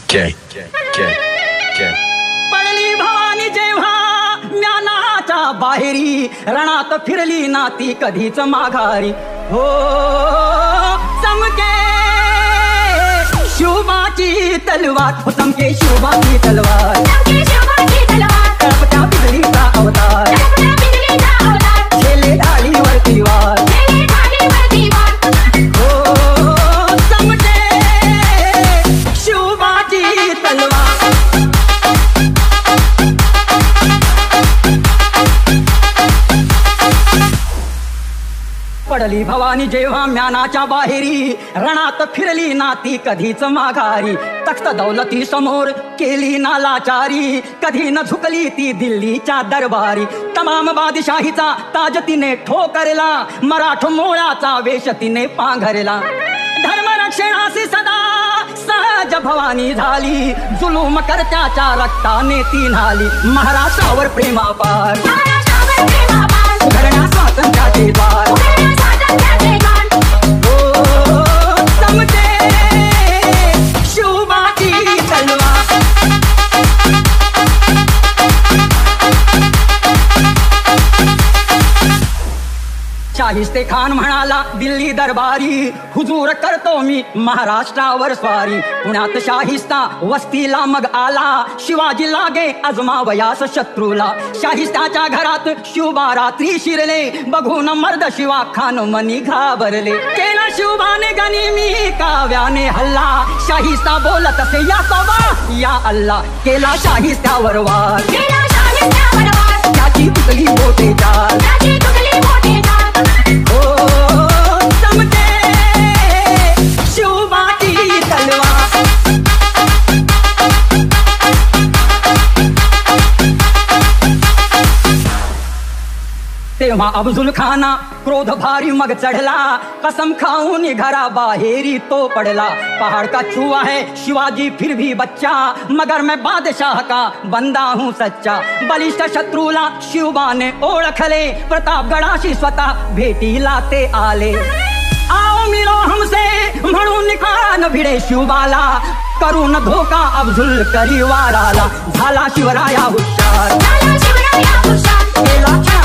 पडली भवानी जेव्हा म्यानाच्या बाहेरी, रणात फिरली ना ती कधीच माघारी. हो चमके शिवबाची तलवार, चमके शिवबाची तलवार, कळपत्या बिजलीचा अवतार, खेले ढालीवरती वार. पडली भवानी जेव्हा म्यानाच्या बाहेरी, रणात फिरली ना ती कधीच माघारी. तख्त दौलती समोर केली ना लाचारी, कधी न झुकली ती दिल्लीच्या दरबारी. तमाम बादशाहीचा ताज तिने ठोकरला, मराठ मोळाचा वेश तिने पांघरला. धर्मरक्षणासी सदा सहज भवानी झाली, जुलूम करत्याच्या रक्ताने ती न्हाली. महाराष्ट्रावर प्रेमापार, उघडण्या स्वातंत्र्याचे द्वार. शाहिस्ते खान म्हणाला दिल्ली दरबारी, हुजूर करतो मी महाराष्ट्रावर स्वारी. पुण्यात शाहिस्ता वस्तीला मग आला, शिवाजी लागे अजमावयास शत्रूला. शाहिस्ताच्या घरात शिवबा रात्री शिरले, बघून मर्द शिवा खान मनी घाबरले. केला शिवबाने गनिमी काव्याने हल्ला, शाहिस्ता बोलत असे या तोबा या अल्ला. केला शाहिस्त्यावर वार, त्याची तुटली मोठे चाल. तेव्हा अफजुल खाना क्रोध भारी मग चढ़ला, कसम खाऊन घरा बाहेरी तो पड़ला. पहाड़ का चूहा है शिवाजी फिर भी बच्चा, मगर मैं बादशाह का बंदा हूँ सच्चा. बलिष्ठ शत्रूला शिवबा ने ओळखले, प्रतापगडाशी स्वतः भेटीला ते आले. आओ मिलो हमसे म्हणून कान भिडे शिवबाला, करून धोका अफजुल करी वाराला. झाला शिवराया हुशार, केला